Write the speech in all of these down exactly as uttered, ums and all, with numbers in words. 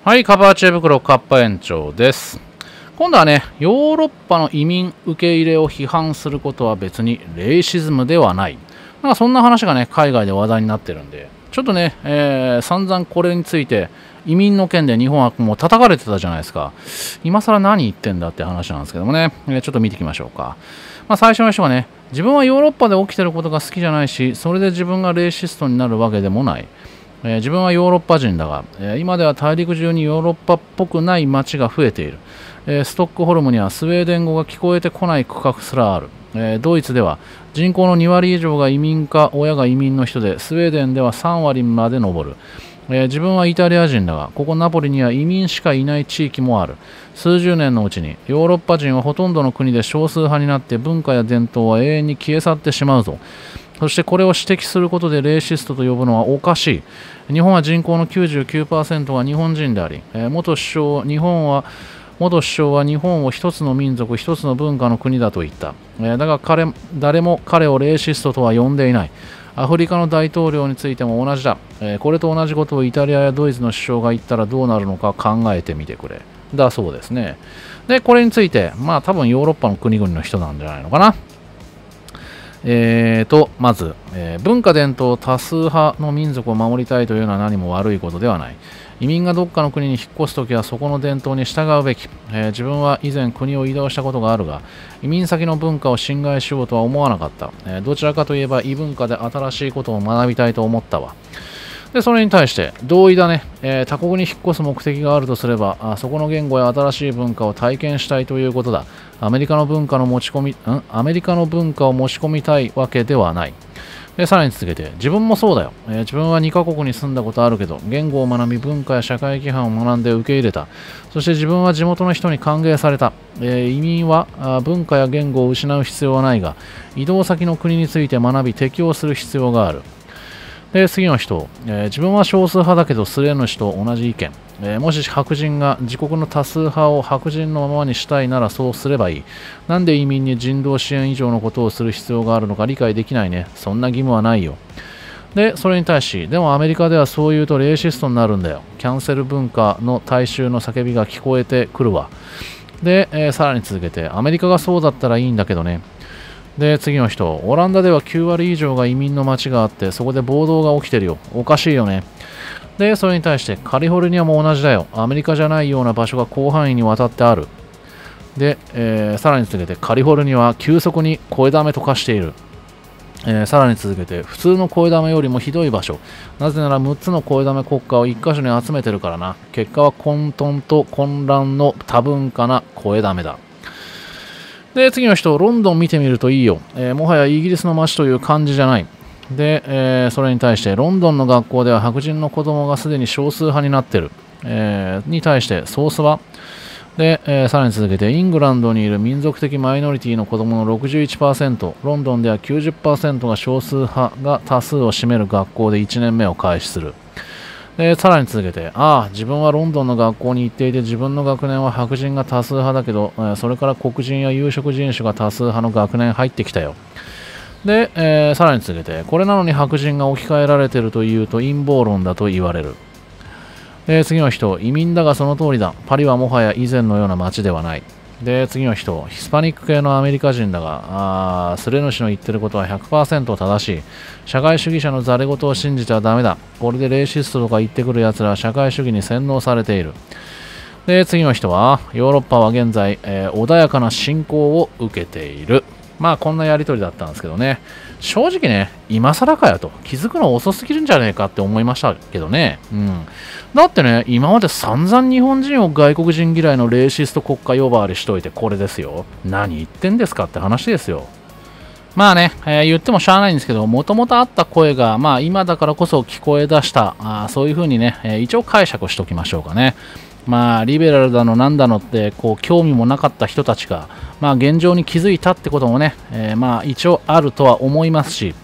はい、カバーチェ袋カッパ園長です。今度はね、ヨーロッパの移民受け入れを批判することは別にレイシズムではない。なんかそんな話がね、海外で話題になってるんで、ちょっとね、えー、散々これについて移民の件で日本はもう叩かれてたじゃないですか。今更何言ってんだって話なんですけどもね、えー、ちょっと見ていきましょうか。まあ、最初の人がね、自分はヨーロッパで起きてることが好きじゃないし、それで自分がレイシストになるわけでもない。えー、自分はヨーロッパ人だが、えー、今では大陸中にヨーロッパっぽくない街が増えている。えー、ストックホルムにはスウェーデン語が聞こえてこない区画すらある。えー、ドイツでは人口のに割以上が移民か親が移民の人で、スウェーデンではさん割まで上る。えー、自分はイタリア人だが、ここナポリには移民しかいない地域もある。数十年のうちにヨーロッパ人はほとんどの国で少数派になって、文化や伝統は永遠に消え去ってしまうぞ。そしてこれを指摘することでレイシストと呼ぶのはおかしい。日本は人口の きゅうじゅうきゅうパーセント が日本人であり、えー、元首相日本は元首相は日本を一つの民族、一つの文化の国だと言った。えー、だが彼誰も彼をレイシストとは呼んでいない。アフリカの大統領についても同じだ。えー、これと同じことをイタリアやドイツの首相が言ったらどうなるのか考えてみてくれ。だそうですね。で、これについて、まあ多分ヨーロッパの国々の人なんじゃないのかな。えーと、まず、えー、文化伝統多数派の民族を守りたいというのは何も悪いことではない。移民がどっかの国に引っ越すときはそこの伝統に従うべき。えー、自分は以前国を移動したことがあるが、移民先の文化を侵害しようとは思わなかった。えー、どちらかといえば異文化で新しいことを学びたいと思ったわ。で、それに対して、同意だね、えー、他国に引っ越す目的があるとすればあ、そこの言語や新しい文化を体験したいということだ。アメリカの文化の持ち込み、んアメリカの文化を持ち込みたいわけではない。で、さらに続けて、自分もそうだよ、えー。自分はにカ国に住んだことあるけど、言語を学び、文化や社会規範を学んで受け入れた。そして自分は地元の人に歓迎された。えー、移民はあ文化や言語を失う必要はないが、移動先の国について学び、適応する必要がある。で、次の人、えー、自分は少数派だけどスレヌシと同じ意見、えー、もし白人が自国の多数派を白人のままにしたいならそうすればいい。なんで移民に人道支援以上のことをする必要があるのか理解できないね。そんな義務はないよ。で、それに対し、でもアメリカではそう言うとレイシストになるんだよ。キャンセル文化の大衆の叫びが聞こえてくるわ。で、えー、さらに続けて、アメリカがそうだったらいいんだけどね。で、次の人、オランダではきゅう割以上が移民の街があって、そこで暴動が起きてるよ。おかしいよね。で、それに対して、カリフォルニアも同じだよ。アメリカじゃないような場所が広範囲にわたってある。で、えー、さらに続けて、カリフォルニアは急速に声だめと化している。えー、さらに続けて、普通の声だめよりもひどい場所。なぜならむっつの声だめ国家をいっ箇所に集めてるからな。結果は混沌と混乱の多文化な声だめだ。で、次の人、ロンドン見てみるといいよ。えー、もはやイギリスの街という感じじゃない。で、えー、それに対して、ロンドンの学校では白人の子供がすでに少数派になっている。えー、に対して、ソースはで、えー、さらに続けて、イングランドにいる民族的マイノリティの子供の ろくじゅういちパーセント、ロンドンでは きゅうじゅっパーセント が少数派が多数を占める学校でいちねんめを開始する。で、さらに続けて、ああ、自分はロンドンの学校に行っていて、自分の学年は白人が多数派だけど、それから黒人や有色人種が多数派の学年入ってきたよ。で、えー、さらに続けて、これなのに白人が置き換えられているというと陰謀論だと言われる。で、次の人、移民だがその通りだ。パリはもはや以前のような街ではない。で、次の人、ヒスパニック系のアメリカ人だが、あスレヌシの言ってることは ひゃくパーセント 正しい。社会主義者のざれ言を信じちゃダメだ。これでレイシストとか言ってくる奴らは社会主義に洗脳されている。で、次の人は、ヨーロッパは現在、えー、穏やかな侵攻を受けている。まあ、こんなやりとりだったんですけどね。正直ね、今更かよと。気づくの遅すぎるんじゃねえかって思いましたけどね。うん。だってね、今まで散々日本人を外国人嫌いのレイシスト国家呼ばわりしといてこれですよ。何言ってんですかって話ですよ。まあね、えー、言ってもしゃあないんですけど、もともとあった声が、まあ今だからこそ聞こえ出した、あそういう風にね、えー、一応解釈しておきましょうかね。まあ、リベラルだのなんだのって、こう、興味もなかった人たちが、まあ、現状に気づいたってこともね、えー、まあ、一応あるとは思いますし、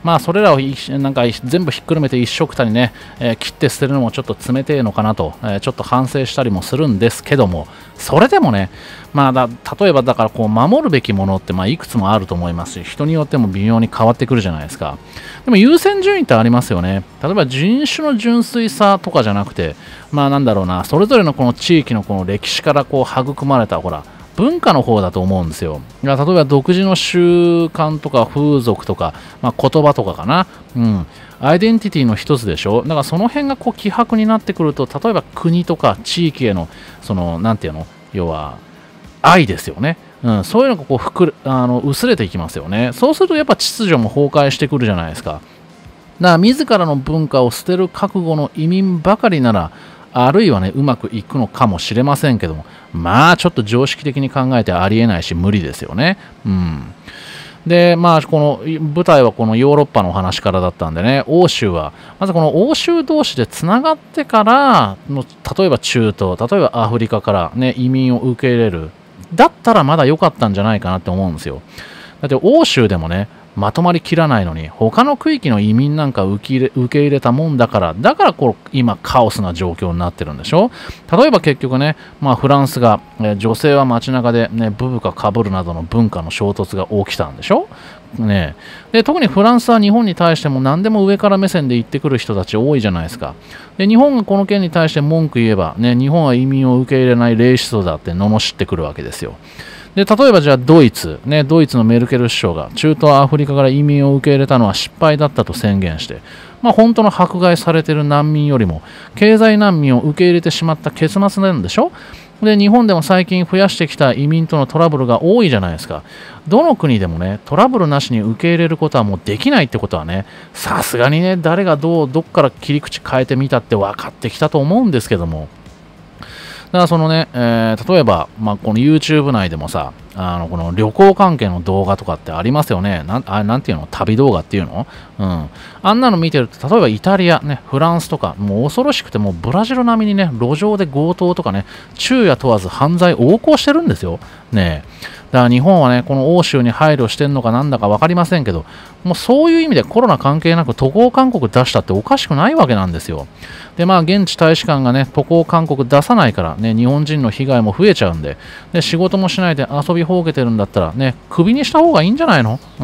まあそれらをなんか全部ひっくるめて一緒くたにね、えー、切って捨てるのもちょっと冷てえのかなと、えー、ちょっと反省したりもするんですけども、それでもね、まあだ例えばだからこう守るべきものってまあいくつもあると思いますし、人によっても微妙に変わってくるじゃないですか。でも優先順位ってありますよね。例えば人種の純粋さとかじゃなくて、まあなんだろうな、それぞれのこの地域のこの歴史からこう育まれたほら文化の方だと思うんですよ。例えば独自の習慣とか風俗とか、まあ、言葉とかかな。うん。アイデンティティの一つでしょ。だからその辺がこう希薄になってくると、例えば国とか地域への、その、なんていうの、要は、愛ですよね。うん、そういうのがこうふくあの薄れていきますよね。そうするとやっぱ秩序も崩壊してくるじゃないですか。だから自らの文化を捨てる覚悟の移民ばかりなら、あるいはね、うまくいくのかもしれませんけども、まあちょっと常識的に考えてありえないし無理ですよね。うん。で、まあこの舞台はこのヨーロッパのお話からだったんでね、欧州は、まずこの欧州同士でつながってからの、例えば中東、例えばアフリカからね、移民を受け入れる。だったらまだ良かったんじゃないかなって思うんですよ。だって欧州でもね、まとまりきらないのに、他の区域の移民なんか受け入れ、受け入れたもんだから、だからこう今カオスな状況になってるんでしょ。例えば結局ね、まあ、フランスが、え女性は街中で、ね、ブブカかぶるなどの文化の衝突が起きたんでしょ。ね、で特にフランスは日本に対しても何でも上から目線で言ってくる人たち多いじゃないですか。で日本がこの件に対して文句言えば、ね、日本は移民を受け入れないレイシストだって罵ってくるわけですよ。で例えばじゃあドイツ、ね、ドイツのメルケル首相が中東アフリカから移民を受け入れたのは失敗だったと宣言して、まあ、本当の迫害されている難民よりも経済難民を受け入れてしまった結末なんでしょ。で日本でも最近増やしてきた移民とのトラブルが多いじゃないですか。どの国でもねトラブルなしに受け入れることはもうできないってことはね、さすがにね誰がどうどっから切り口変えてみたって分かってきたと思うんですけども、だからそのね、えー、例えば、まあ、この YouTube 内でもさ、あのこの旅行関係の動画とかってありますよね。なん、あ、なんていうの、旅動画っていうの、うん。あんなの見てると、例えばイタリア、ね、フランスとか、もう恐ろしくて、もうブラジル並みにね、路上で強盗とかね、昼夜問わず犯罪横行してるんですよ。ねえ。だから日本はね、この欧州に配慮してんのかなんだか分かりませんけど、もうそういう意味でコロナ関係なく渡航勧告出したっておかしくないわけなんですよ。で、まあ、現地大使館がね、渡航勧告出さないから、ね、日本人の被害も増えちゃうんで、で、仕事もしないで遊びほうけてるんだったら、ね、クビにした方がいいんじゃないの？うん。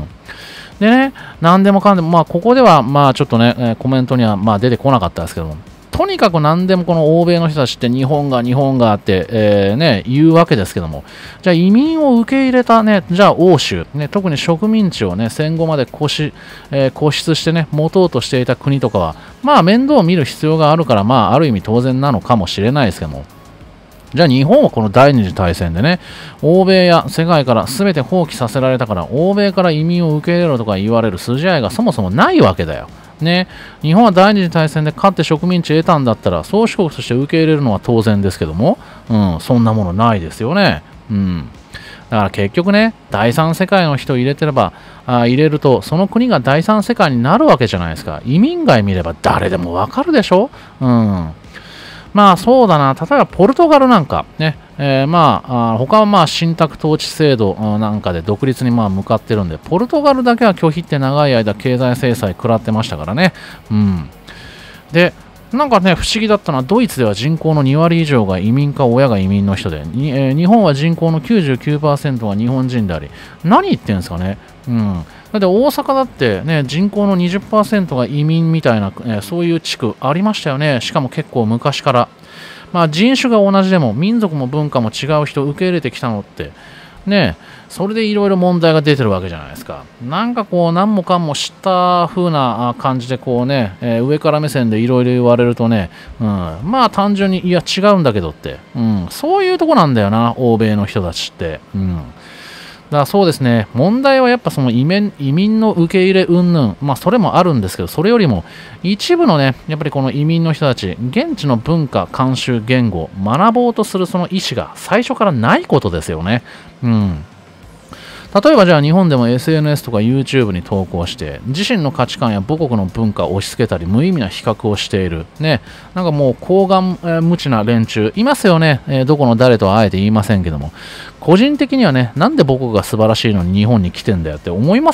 でね、何でもかんでも、まあ、ここでは、まあ、ちょっとね、えー、コメントには、まあ、出てこなかったですけども、とにかく何でもこの欧米の人たちって日本が日本がって、えーね、言うわけですけども、じゃあ移民を受け入れたね、じゃあ欧州、ね、特に植民地をね、戦後まで固執、えー、固執してね、持とうとしていた国とかは、まあ面倒を見る必要があるから、まあある意味当然なのかもしれないですけども、じゃあ日本はこの第二次大戦でね、欧米や世界から全て放棄させられたから、欧米から移民を受け入れろとか言われる筋合いがそもそもないわけだよ。ね、日本は第二次大戦で勝って植民地得たんだったら、宗主国として受け入れるのは当然ですけども、うん、そんなものないですよね。うん。だから結局ね、第三世界の人を入れてれば、あ入れると、その国が第三世界になるわけじゃないですか。移民街見れば誰でもわかるでしょ。うん。まあそうだな、例えばポルトガルなんかね、えー、まあ、あ他はまあ信託統治制度なんかで独立にまあ向かってるんで、ポルトガルだけは拒否って長い間経済制裁食らってましたからね。うん。で、なんかね、不思議だったのは、ドイツでは人口のに割以上が移民か親が移民の人で、にえー、日本は人口の きゅうじゅうきゅうパーセント が日本人であり、何言ってんですかね。うん。だって大阪だってね、人口の にじゅっパーセント が移民みたいな、えー、そういう地区ありましたよね。しかも結構昔から。まあ人種が同じでも民族も文化も違う人を受け入れてきたのって、ね、それでいろいろ問題が出てるわけじゃないですか。なんかこう何もかんも知った風な感じでこうね、えー、上から目線でいろいろ言われるとね、うん、まあ単純にいや違うんだけどって、うん、そういうとこなんだよな、欧米の人たちって。うんだからそうですね、問題はやっぱその移民移民の受け入れ云々、まあそれもあるんですけど、それよりも一部のね、やっぱりこの移民の人たち、現地の文化、慣習、言語、学ぼうとするその意思が最初からないことですよね。うん。例えばじゃあ日本でも エスエヌエス とか YouTube に投稿して自身の価値観や母国の文化を押し付けたり無意味な比較をしているね、なんかもう厚顔、えー、無知な連中いますよね、えー、どこの誰とはあえて言いませんけども、個人的にはね、なんで母国が素晴らしいのに日本に来てんだよって思いません？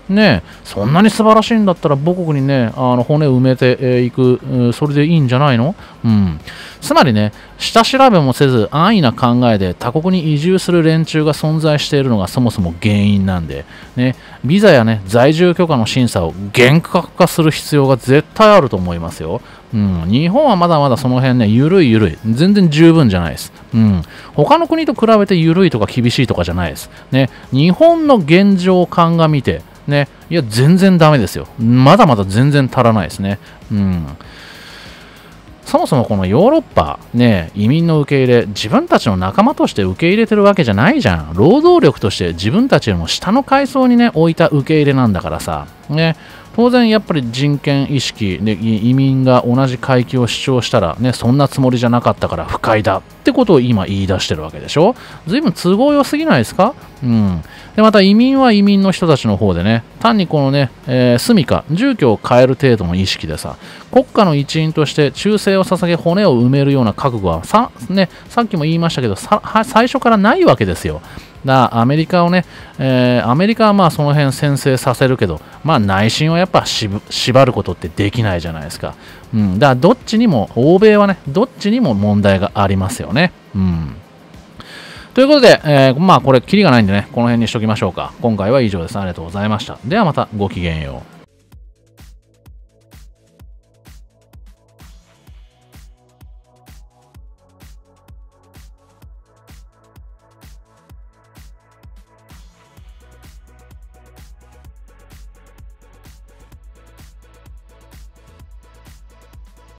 ね、そんなに素晴らしいんだったら母国にね、あの骨を埋めていく、それでいいんじゃないの？うん。つまりね、下調べもせず安易な考えで他国に移住する連中が存在しているのがそもそも原因なんで、ね、ビザやね、在住許可の審査を厳格化する必要が絶対あると思いますよ。うん、日本はまだまだその辺ね、ゆるいゆるい。全然十分じゃないです。うん。他の国と比べてゆるいとか厳しいとかじゃないです。ね、日本の現状を鑑みて、ね、いや、全然ダメですよ。まだまだ全然足らないですね。うん。そもそもこのヨーロッパ、ね、移民の受け入れ、自分たちの仲間として受け入れてるわけじゃないじゃん。労働力として自分たちよりも下の階層にね、置いた受け入れなんだからさ。ね。当然やっぱり人権意識で移民が同じ階級を主張したら、ね、そんなつもりじゃなかったから不快だってことを今言い出してるわけでしょ。随分都合良すぎないですか？うん。で、また移民は移民の人たちの方でね、単にこのね、えー、住処、住居を変える程度の意識でさ、国家の一員として忠誠を捧げ骨を埋めるような覚悟はさ、ね、さっきも言いましたけど、さ最初からないわけですよ。だアメリカをね、えー、アメリカはまあその辺先制させるけど、まあ内心はやっぱ縛ることってできないじゃないですか。うん、だからどっちにも、欧米はね、どっちにも問題がありますよね。うん。ということで、えー、まあこれ、キリがないんでね、この辺にしときましょうか。今回は以上です。ありがとうございました。ではまたごきげんよう。